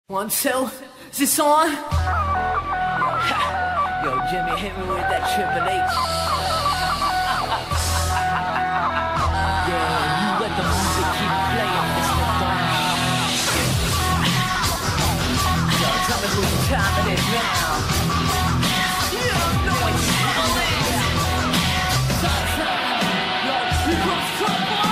1, 2, is this on? Yo, Jimmy, hit me with that Triple H. Yeah, you let the music keep playing, Mr. Don. Yo, tell me whose time it is now. You don't know it's trouble is. Yo, here comes trouble.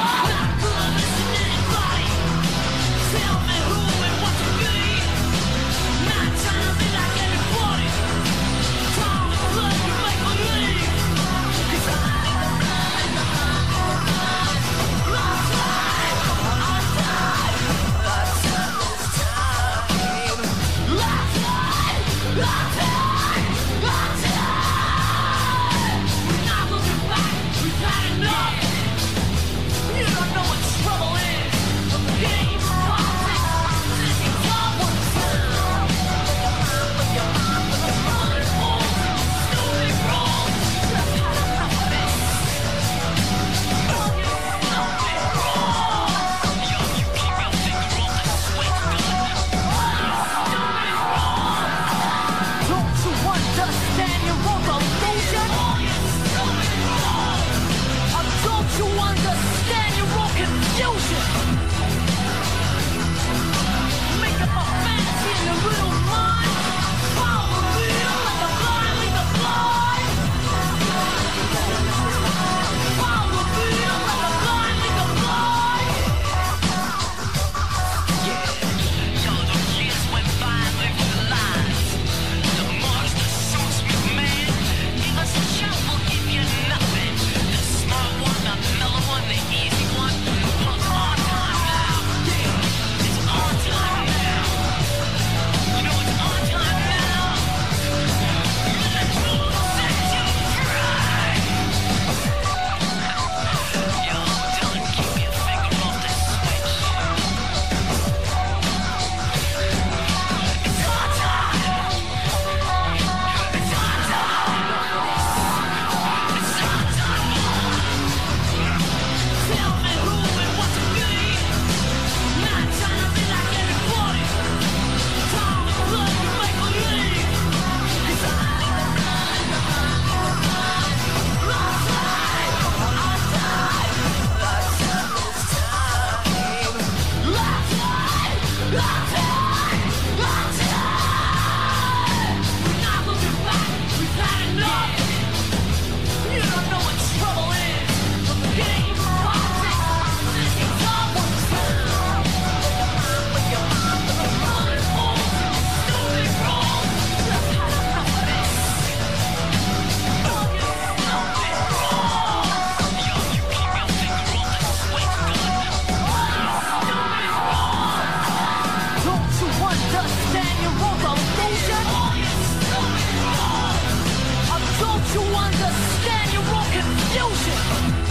You understand your own confusion.